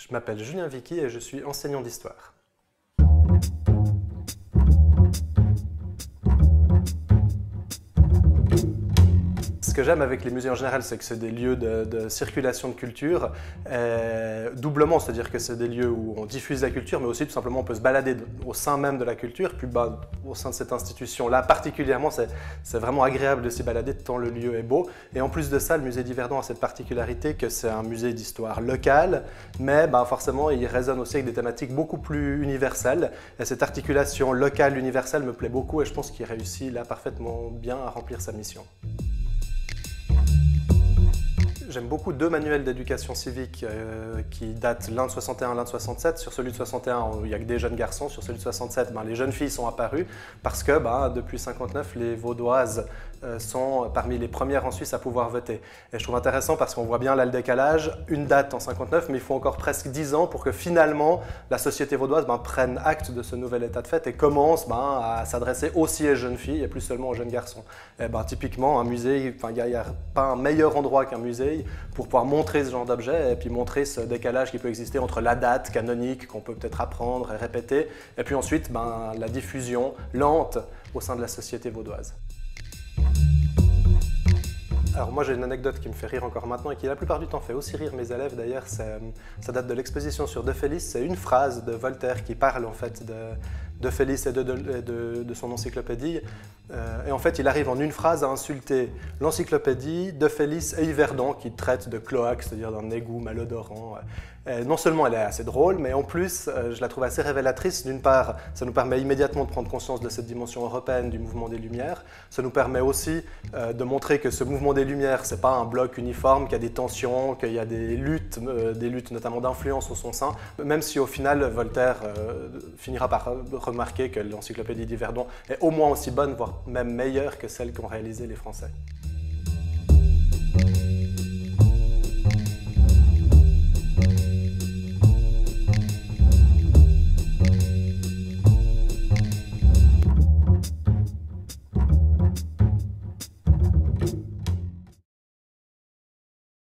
Je m'appelle Julien Vicky et je suis enseignant d'histoire. Ce que j'aime avec les musées en général, c'est que c'est des lieux de circulation de culture, doublement, c'est-à-dire que c'est des lieux où on diffuse la culture, mais aussi tout simplement on peut se balader au sein même de la culture, puis au sein de cette institution-là particulièrement, c'est vraiment agréable de s'y balader tant le lieu est beau. Et en plus de ça, le musée d'Yverdon a cette particularité que c'est un musée d'histoire locale, mais forcément il résonne aussi avec des thématiques beaucoup plus universelles. Et cette articulation locale-universelle me plaît beaucoup et je pense qu'il réussit là parfaitement bien à remplir sa mission. J'aime beaucoup deux manuels d'éducation civique qui datent l'un de 61, l'un de 67. Sur celui de 61, il n'y a que des jeunes garçons. Sur celui de 67, les jeunes filles sont apparues parce que depuis 59, les Vaudoises sont parmi les premières en Suisse à pouvoir voter. Et je trouve intéressant parce qu'on voit bien là le décalage, une date en 59, mais il faut encore presque 10 ans pour que finalement la société vaudoise prenne acte de ce nouvel état de fait et commence à s'adresser aussi aux jeunes filles et plus seulement aux jeunes garçons. Et typiquement, un musée, il n'y a pas un meilleur endroit qu'un musée pour pouvoir montrer ce genre d'objet et puis montrer ce décalage qui peut exister entre la date canonique qu'on peut peut-être apprendre et répéter et puis ensuite la diffusion lente au sein de la société vaudoise. Alors moi j'ai une anecdote qui me fait rire encore maintenant et qui la plupart du temps fait aussi rire mes élèves d'ailleurs, ça date de l'exposition sur De Felice, c'est une phrase de Voltaire qui parle en fait de Felice et de son encyclopédie. Et en fait il arrive en une phrase à insulter l'encyclopédie, De Felice et Yverdon qui traite de cloaque, c'est-à-dire d'un égout malodorant. Non seulement elle est assez drôle, mais en plus je la trouve assez révélatrice. D'une part, ça nous permet immédiatement de prendre conscience de cette dimension européenne du mouvement des Lumières. Ça nous permet aussi de montrer que ce mouvement des Lumières, c'est pas un bloc uniforme, qu'il y a des tensions, qu'il y a des luttes notamment d'influence au son sein, même si au final Voltaire finira par remarquer que l'encyclopédie d'Yverdon est au moins aussi bonne, voire même meilleure que celle qu'ont réalisée les Français.